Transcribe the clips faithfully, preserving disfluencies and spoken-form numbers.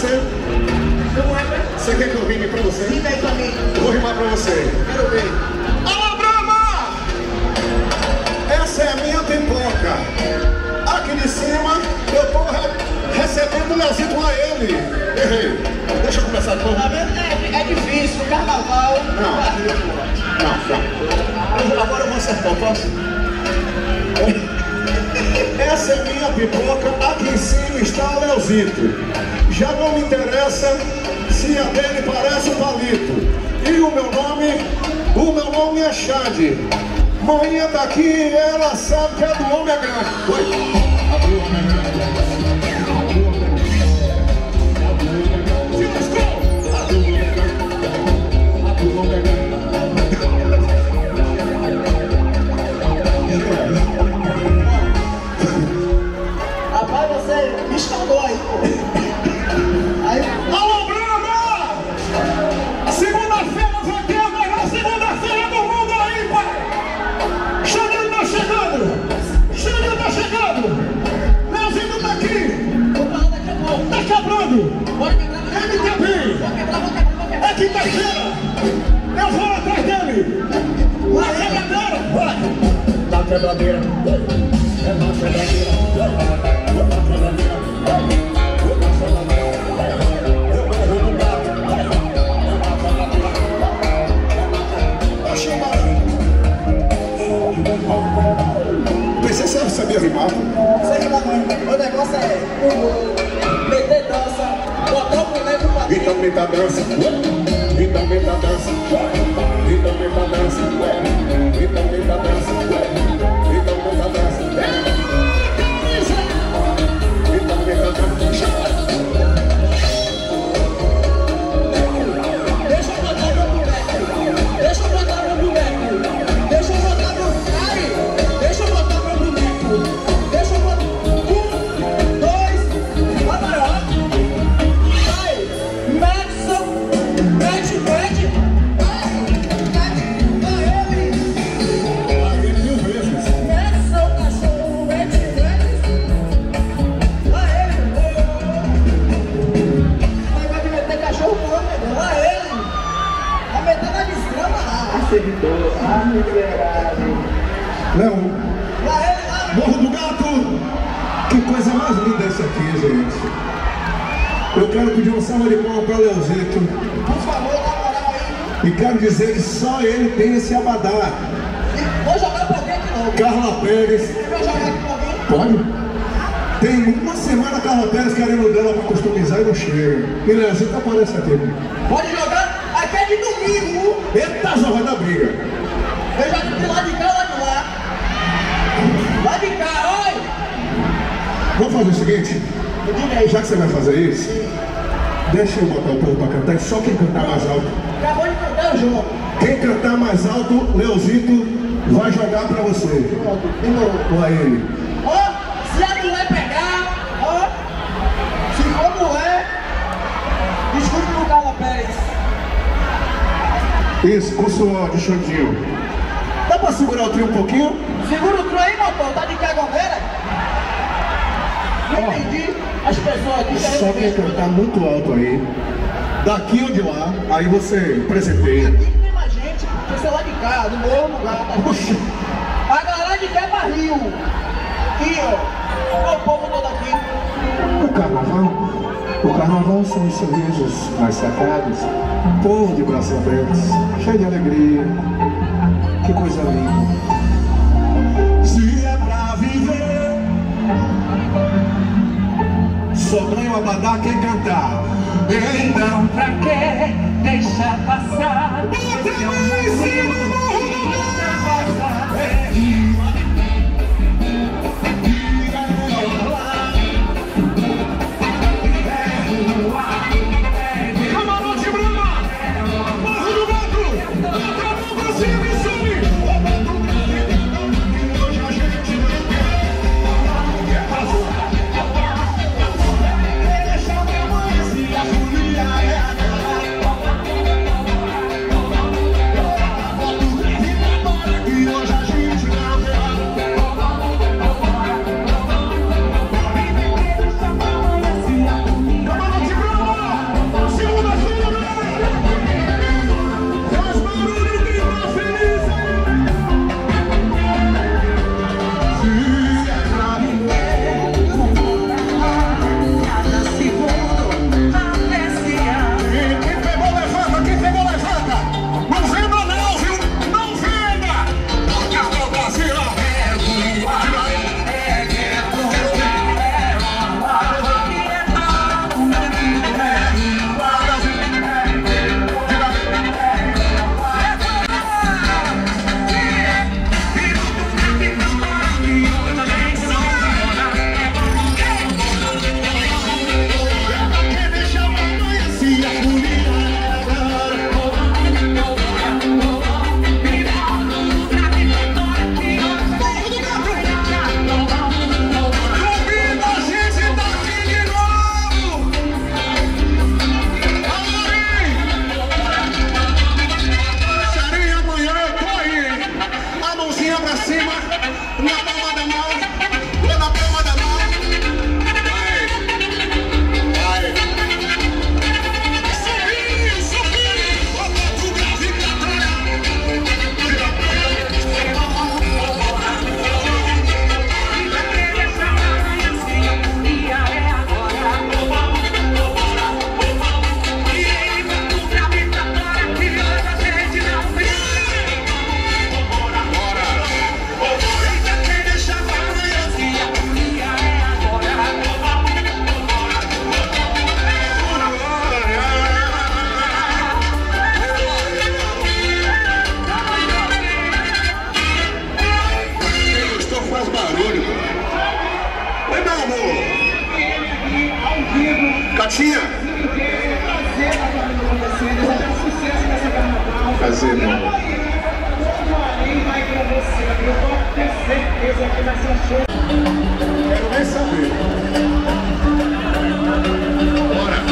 você? Você quer que eu rime pra você? Rima aí pra mim. Vou rimar pra você. Quero ver. Alô, Brahma! Essa é a minha pipoca. Aqui de cima eu tô re recebendo o Leozito a ele. Errei. Deixa eu começar de novo. Tá vendo? É, é difícil, o carnaval. Não. Não, não. Agora eu vou acertar, posso? Essa é minha pipoca, aqui em cima está o Leozito. Já não me interessa se a dele parece um palito. E o meu nome, o meu nome é Xande. Manhã tá aqui e ela sabe que é do homem é grande. Oi? Rapaz, você me escaldou aí, pô. Aí... Alô, Brahma! Segunda-feira vai ter a melhor segunda-feira do mundo aí, pai! Xandinho tá chegando! Xandinho tá chegando! Leozinho tá aqui! Vou falar daqui a pouco. Tá quebrando! Pode quebrar, vou quebrar. M T B! Vou quebrar, vou quebrar, vou quebrar. É quinta-feira! Eu vou atrás dele! Na quebradeira! Vai! Na quebradeira! É na quebradeira! Na quebradeira! Pensei que você sabia rimar. Sei que não, o negócio é o meter dança, botar o boneco pra dentro. Então meta dança, então meta dança, então meta dança, então meta dança, então meta dança, então meta dança. Deixa eu botar meu boneco, deixa eu botar meu boneco, deixa eu botar meu... Aí, deixa eu botar meu boneco, deixa eu botar... Um, dois, vai maior. Vai, Madison, mete, mete. Mete, vai ele. Vai ele mil vezes. Madison, cachorro, mete, mete. Vai ele. Vai, vai meter cachorro não, negão, vai ele. Vai meter na desgrama lá. Servidor, ah, miserável. Não, Vai ele lá. Morro do Gato. Que coisa mais linda essa aqui, gente. Eu quero pedir uma salva de palmas para o Leozito. Por favor, dá moral aí. E quero dizer que só ele tem esse abadá. E vou jogar pra alguém de novo. Carla Pérez. Vou jogar aqui pra alguém. Pode? Tem uma semana a Carla Pérez querendo dela para customizar e não chega. E Leozito aparece aqui. Pode jogar. Aqui é de domingo. Eita, já vai dar briga. Eu já de lá de cá, lá de lá. Lá de cá, olha. Vamos fazer o seguinte, Diga aí. já que você vai fazer isso, deixa eu botar o povo para cantar e só quem cantar mais alto. Acabou de cantar o jogo. Quem cantar mais alto, Leozito vai jogar para você. Pronto, de novo. Ou a ele. Ó, se a mulher pegar, ó. Se for mulher, desculpe no Carla Pérez. Isso, com suor de Xandinho. Dá pra segurar o trio um pouquinho? Segura o trio aí, motor. Tá de cagoneira? Não Ó. entendi. As pessoas aqui Só quem cantar muito alto aí, daqui ou de lá, aí você presenteia. Aqui tem mais gente, você é lá de cá, do morro, no lugar, tá? Oxi. A galera de cá é barril. Aqui, ó. Olha o povo todo aqui. O carnaval, o carnaval são os sorrisos mais sacados, povo de braços abertos, cheio de alegria, que coisa linda. Se é pra viver, só ganha o abadá quem cantar. Então, Pra que deixar passar? bota a mão em cima do morro do Gato. Camarote Brahma, Morro do Gato, bota a mão pra cima e sobe. Hoje a gente não quer passar. Deixa minha mãe se a folia é a Catinha! Prazer, meu amor. Quero nem saber. Bora!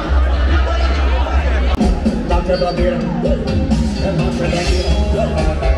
Quebradeira, é uma quebradeira.